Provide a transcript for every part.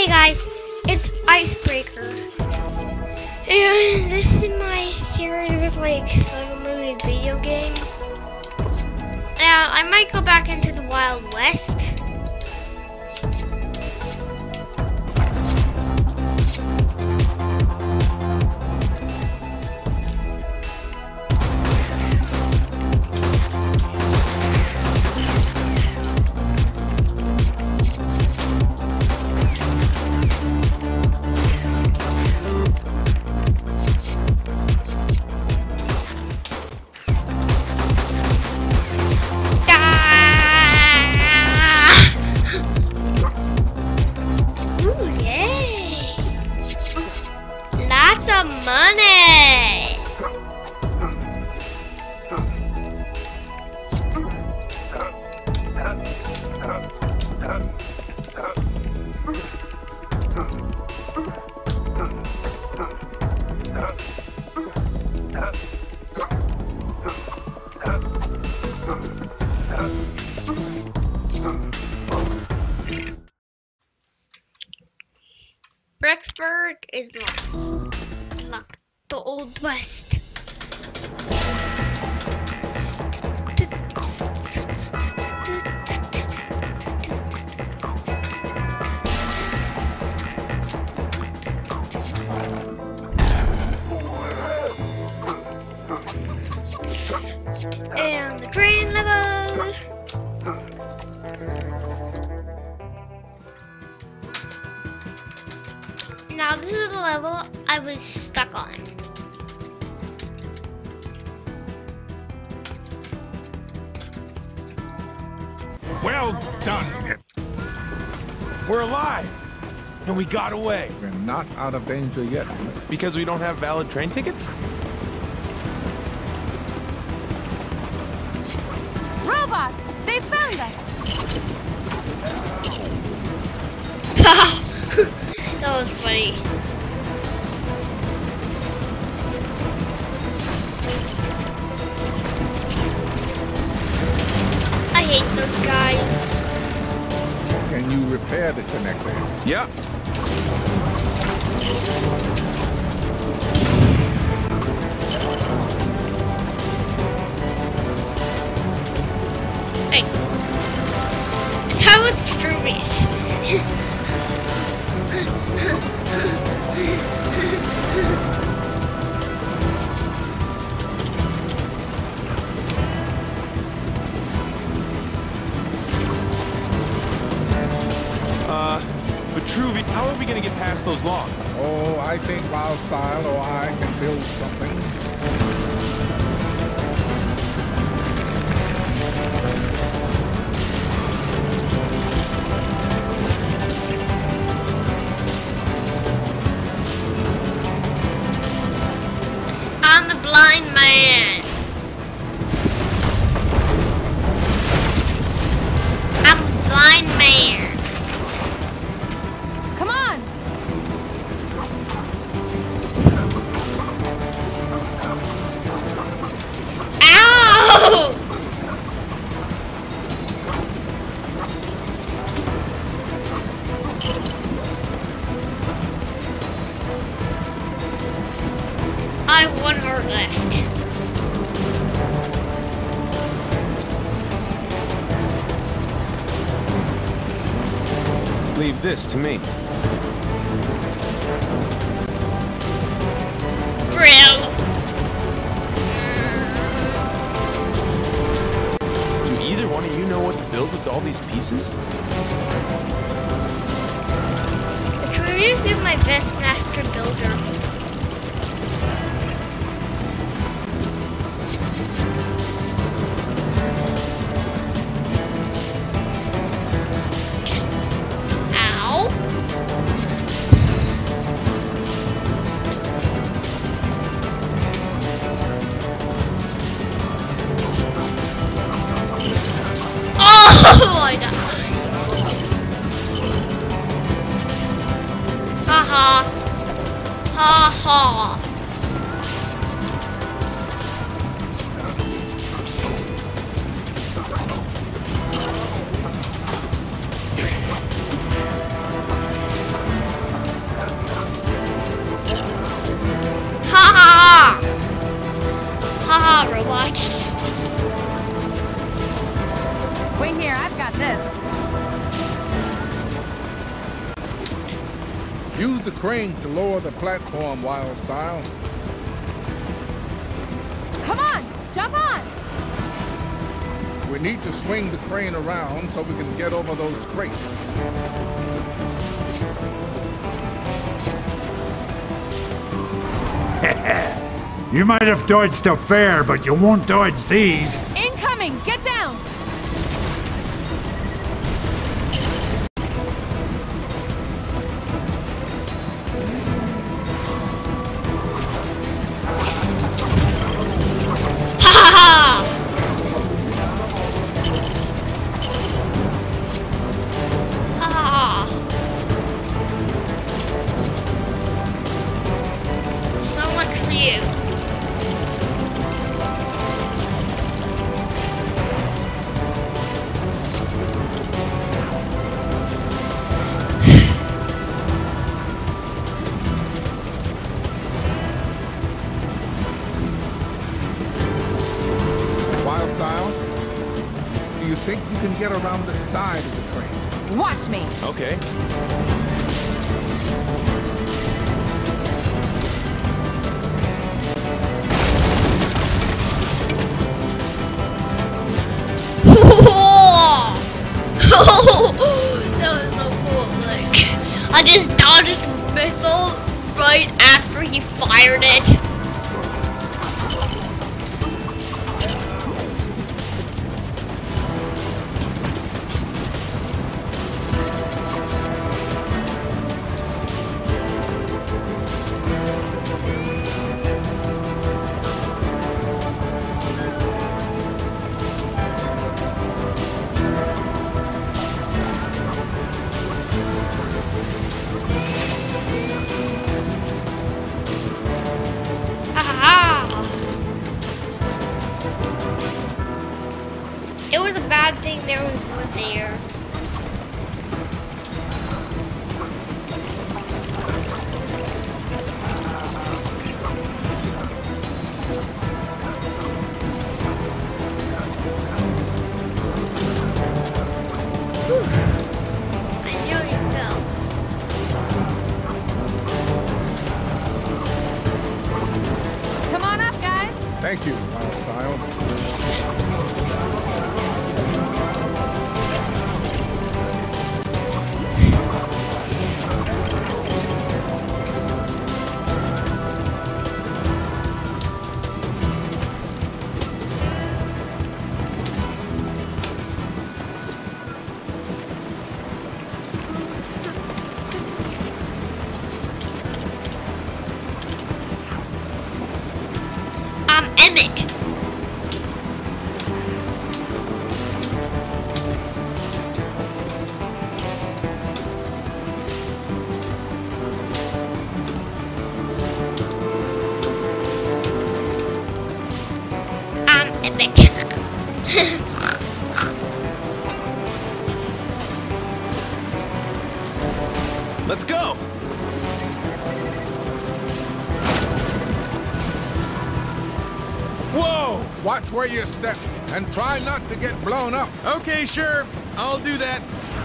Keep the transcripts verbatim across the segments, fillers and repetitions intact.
Hey guys, it's Icebreaker, and this is my series with like LEGO Movie Videogame. Now I might go back into the Wild West. Some money. Rexburg is lost. Like the Old West. And the train level. Now this is the level I was stuck on. Well done. We're alive, and we got away. We're not out of danger yet. Because we don't have valid train tickets? Robots! They found us! That was funny. I hate those guys. Can you repair the connector? Yep. Hey. That was VITRUVIUS. Uh, VITRUVIUS, how are we gonna get past those logs? Oh, I think Wild Style or I can build something. I'm the blind man. I'm a blind man. Come on! Ow! I have one heart left. Leave this to me. Drill. Do either one of you know what to build with all these pieces? VITRUVIUS is my best master builder. Ow. Oh, I died. Ha ha. Ha ha. Use the crane to lower the platform, Wild Style. Come on, jump on! We need to swing the crane around so we can get over those crates. You might have dodged a fair, but you won't dodge these. Incoming! Get down! Think you can get around the side of the crane? Watch me. Okay. That was so cool. Like, I just dodged the missile right after he fired it. It was a bad thing there was one there. Whew. I nearly fell. Come on up, guys. Thank you, Wild Style. I'm Emmett. I'm Emmett. Let's go. Whoa! Watch where you step and try not to get blown up. Okay, sure. I'll do that.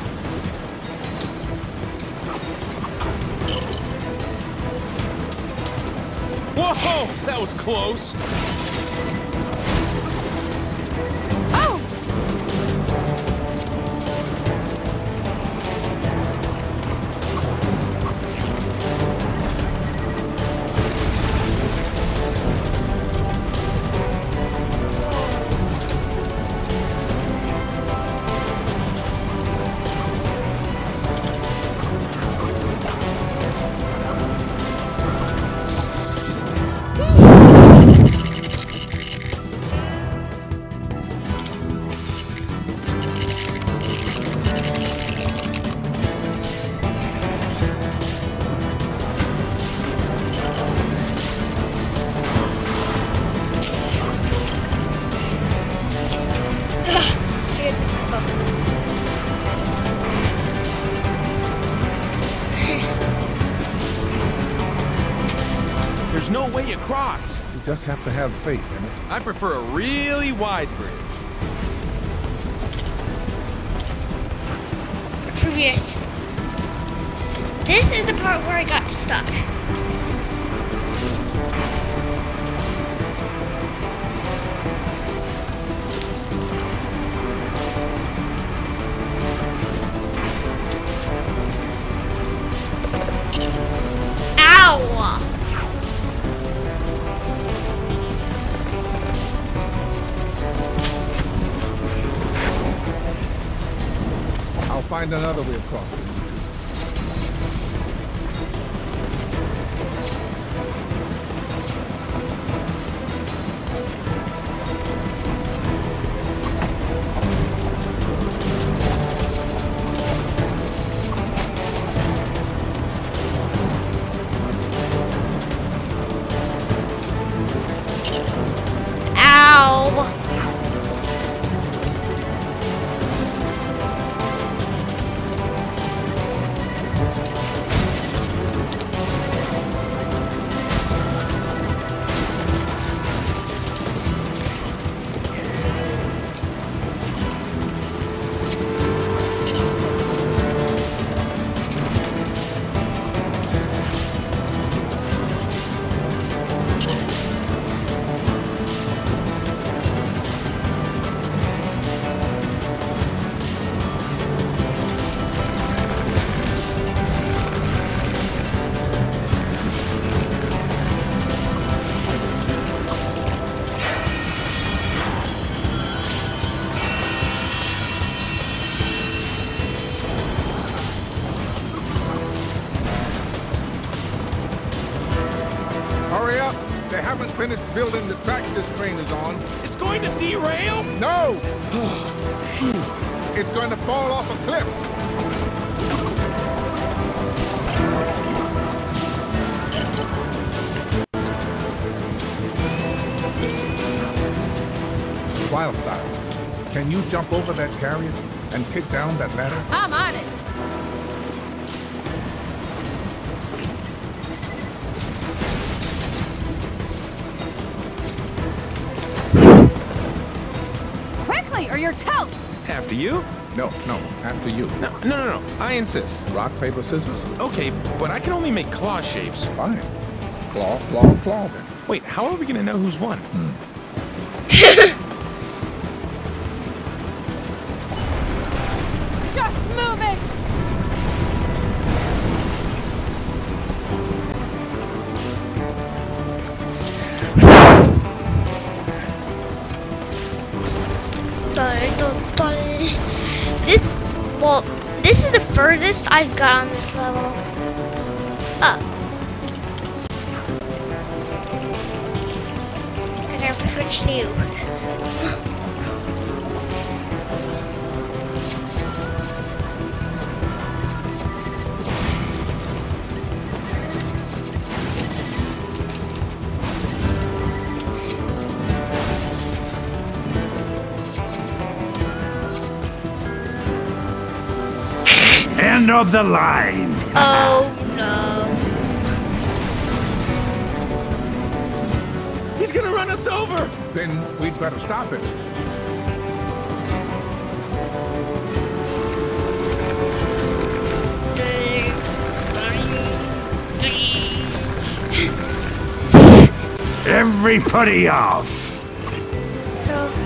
Whoa! That was close. Oh! There's no way across. You just have to have faith in it. I prefer a really wide bridge. Vitruvius. This is the part where I got stuck. Ow! I'll find another way across this. Ow! Hurry up! They haven't finished building the track this train is on. It's going to derail? No! It's going to fall off a cliff. Wildstyle, can you jump over that carriage and kick down that ladder? I'm on it. Quickly, or you're toast. After you? No, no, after you. No, no, no, no. I insist. Rock, paper, scissors? Okay, but I can only make claw shapes. Fine. Claw, claw, claw then. Wait, how are we gonna know who's won? Just move it. This, well, this is the furthest I've got on this level. Up. I never switched to you. End of the line. Oh no. He's gonna run us over! Then we'd better stop it. Everybody off. So